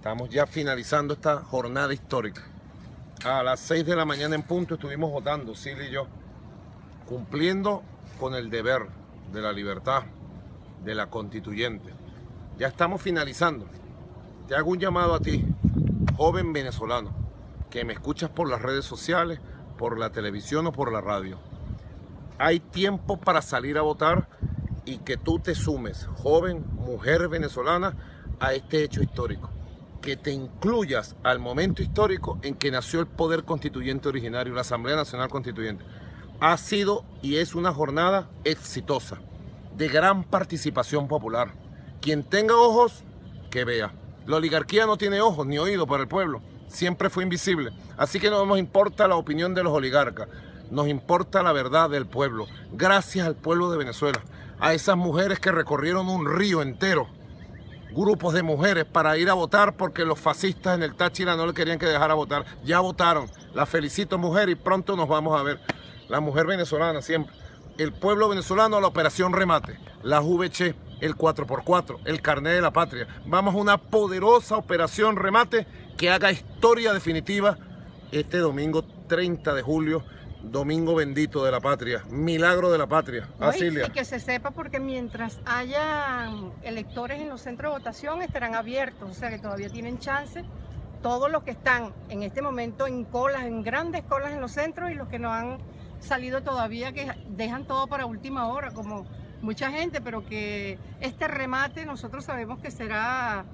Estamos ya finalizando esta jornada histórica. A las 6 de la mañana en punto estuvimos votando, Silvia y yo, cumpliendo con el deber de la libertad, de la constituyente. Ya estamos finalizando. Te hago un llamado a ti, joven venezolano, que me escuchas por las redes sociales, por la televisión o por la radio. Hay tiempo para salir a votar y que tú te sumes, joven, mujer venezolana, a este hecho histórico. Que te incluyas al momento histórico en que nació el poder constituyente originario, la Asamblea Nacional Constituyente. Ha sido y es una jornada exitosa, de gran participación popular. Quien tenga ojos, que vea. La oligarquía no tiene ojos ni oídos para el pueblo, siempre fue invisible. Así que no nos importa la opinión de los oligarcas, nos importa la verdad del pueblo. Gracias al pueblo de Venezuela, a esas mujeres que recorrieron un río entero, grupos de mujeres para ir a votar porque los fascistas en el Táchira no le querían que dejara votar. Ya votaron. La felicito, mujer, y pronto nos vamos a ver. La mujer venezolana siempre. El pueblo venezolano a la operación remate. La VC, el 4x4, el carnet de la patria. Vamos a una poderosa operación remate que haga historia definitiva este domingo 30 de julio. Domingo bendito de la patria, milagro de la patria. Y que se sepa, porque mientras haya electores en los centros de votación estarán abiertos, o sea que todavía tienen chance todos los que están en este momento en colas, en grandes colas en los centros, y los que no han salido todavía, que dejan todo para última hora, como mucha gente, pero que este remate nosotros sabemos que será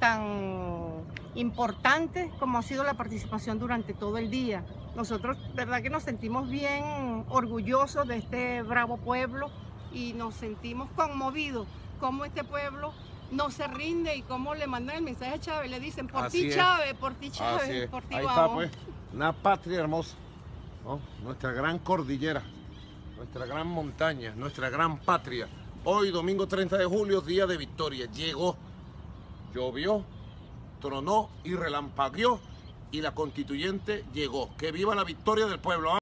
tan importante como ha sido la participación durante todo el día. Nosotros, verdad que nos sentimos bien orgullosos de este bravo pueblo y nos sentimos conmovidos como este pueblo no se rinde y cómo le mandan el mensaje a Chávez, le dicen por ti Chávez, por ti Chávez, por ti vamos. Ahí está pues, una patria hermosa, ¿no? Nuestra gran cordillera, nuestra gran montaña, nuestra gran patria. Hoy, domingo 30 de julio, día de victoria, llegó, llovió, tronó y relampagueó, y la constituyente llegó. ¡Que viva la victoria del pueblo!